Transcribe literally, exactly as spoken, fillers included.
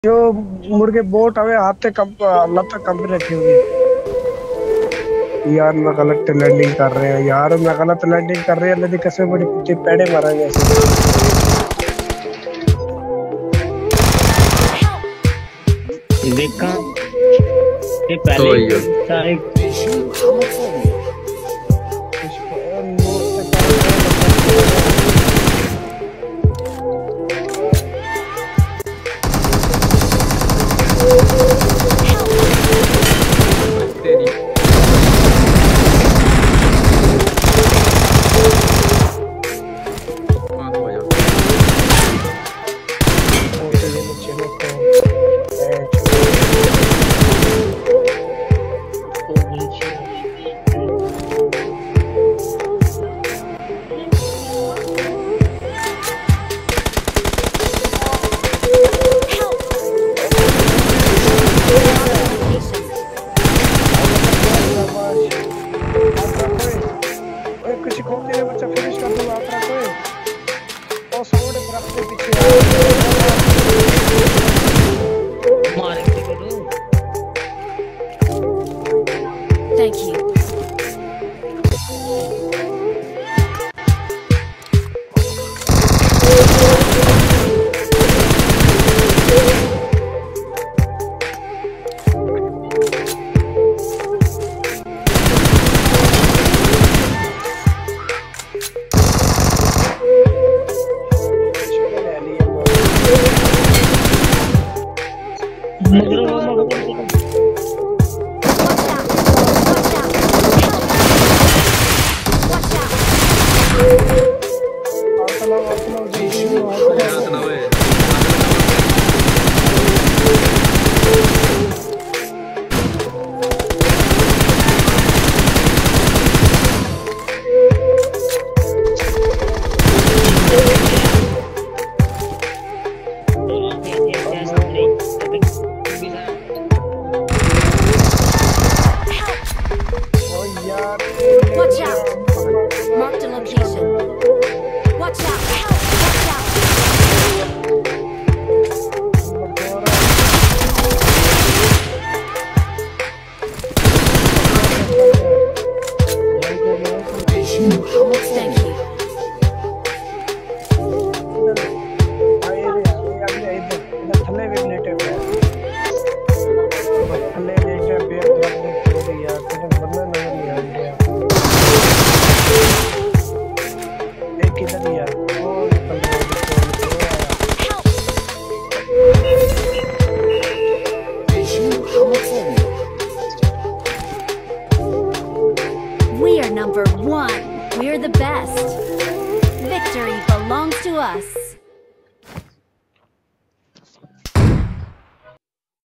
जो मुर्गे बोट हमें हाथ कब अल्लाह तक कब रखी होगी। यार मैं गलत लैंडिंग कर रहे हैं यार मैं गलत लैंडिंग कर रहे हैं। अल्लाह दी कसम बड़ी कुत्ते पेड़े मारेंगे ऐसे। देखा ये पहले ही सारे कुछ खोल दे बच्चा फिनिश कर दूंगा आपका कोई और सामने तरफ से पीछे मारेंगे करो। Thank you. Watch out! Mark the location. Watch out! Watch out! Thank you. We are number one. We're the best. Victory belongs to us.